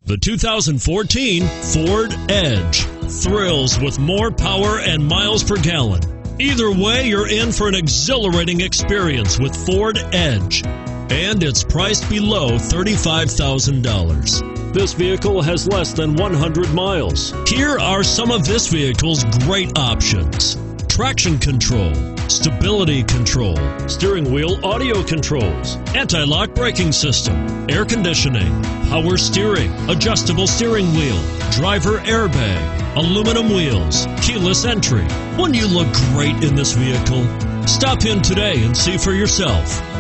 The 2014 Ford Edge. Thrills with more power and miles per gallon. Either way, you're in for an exhilarating experience with Ford Edge. And it's priced below $35,000. This vehicle has less than 100 miles. Here are some of this vehicle's great options: traction control, stability control, steering wheel audio controls, anti-lock braking system, air conditioning, power steering, adjustable steering wheel, driver airbag, aluminum wheels, keyless entry. Wouldn't you look great in this vehicle? Stop in today and see for yourself.